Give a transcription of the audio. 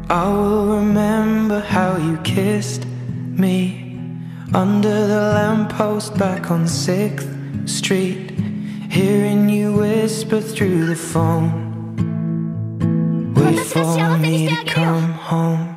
I will remember how you kissed me under the lamppost back on 6th Street, hearing you whisper through the phone, wait for me to come home.